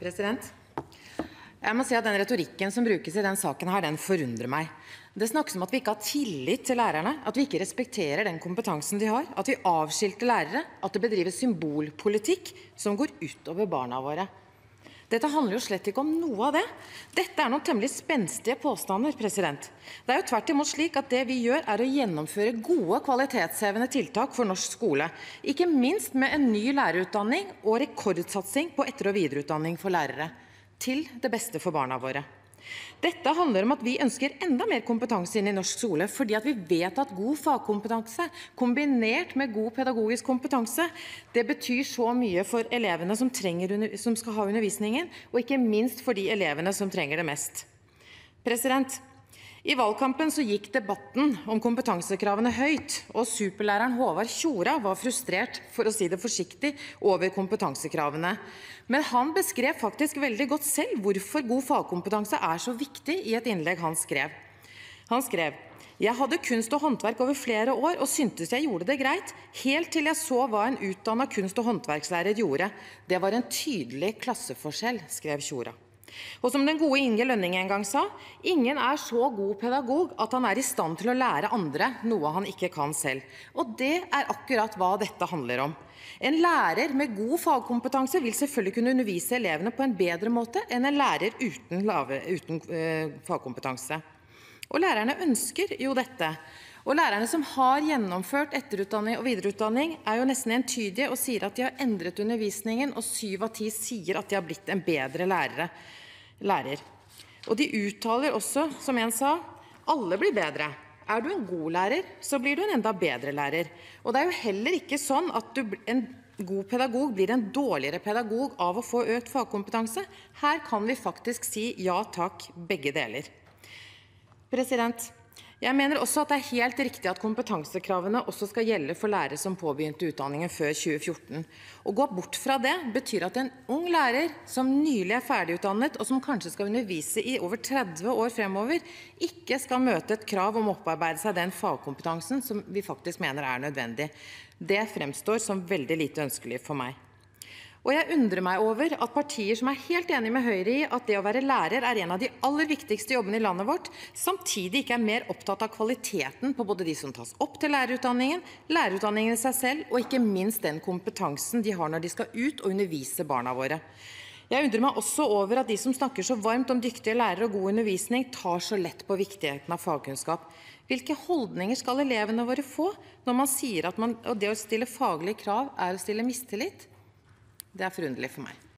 Jeg må si at den retorikken som brukes i den saken her, den forundrer meg. Det snakkes om at vi ikke har tillit til lærerne, at vi ikke respekterer den kompetansen de har, at vi avskilter lærere, at det bedrives symbolpolitikk som går utover barna våre. Dette handler jo slett ikke om noe av det. Dette er noen temmelig spenstige påstander, Det er jo tvert imot slik at det vi gjør er å gjennomføre gode kvalitetshevende tiltak for norsk skole, ikke minst med en ny lærerutdanning og rekordsatsing på etter- og videreutdanning for lærere, til det beste for barna våre. Dette handler om at vi ønsker enda mer kompetanse inn i norsk skole, fordi at vi vet at god fagkompetanse kombinert med god pedagogisk kompetanse, det betyr så mye for elevene som skal ha undervisningen, og ikke minst for de elevene som trenger det mest. I valgkampen så gikk debatten om kompetansekravene høyt, og superlæreren Håvard Tjora var frustrert, for å si det forsiktig, over kompetansekravene. Men han beskrev faktisk veldig godt selv hvorfor god fagkompetanse er så viktig i et innlegg han skrev. Han skrev: «Jeg hadde kunst og håndverk over flere år og syntes jeg gjorde det greit, helt til jeg så hva en utdannet kunst- og håndverkslærer gjorde. Det var en tydelig klasseforskjell», skrev Tjora. Og som den gode Inge Lønning en gang sa, ingen er så god pedagog at han er i stand til å lære andre noe han ikke kan selv. Og det er akkurat hva dette handler om. En lærer med god fagkompetanse vil selvfølgelig kunne undervise elevene på en bedre måte enn en lærer uten fagkompetanse. Og lærerne ønsker jo dette. Og lærerne som har gjennomført etterutdanning og videreutdanning er jo nesten entydige og sier at de har endret undervisningen, og 7 av 10 sier at de har blitt en bedre lærer. Og de uttaler også, som en sa, alle blir bedre. Er du en god lærer, så blir du en enda bedre lærer. Og det er jo heller ikke sånn at en god pedagog blir en dårligere pedagog av å få økt fagkompetanse. Her kan vi faktisk si ja takk, begge deler. Jeg mener også at det er helt riktig at kompetansekravene også skal gjelde for lærere som påbegynte utdanningen før 2014. Å gå bort fra det betyr at en ung lærer som nylig er ferdigutdannet og som kanskje skal undervise i over 30 år fremover, ikke skal møte et krav om å opparbeide seg den fagkompetansen som vi faktisk mener er nødvendig. Det fremstår som veldig lite ønskelig for meg. Og jeg undrer meg over at partier som er helt enige med Høyre i at det å være lærer er en av de aller viktigste jobbene i landet vårt, samtidig ikke er mer opptatt av kvaliteten på både de som tas opp til lærerutdanningen i seg selv, og ikke minst den kompetansen de har når de skal ut og undervise barna våre. Jeg undrer meg også over at de som snakker så varmt om dyktige lærere og god undervisning, tar så lett på viktigheten av fagkunnskap. Hvilke holdninger skal elevene våre få når man sier at det å stille faglige krav er å stille mistillit? Det er forunderlig for meg.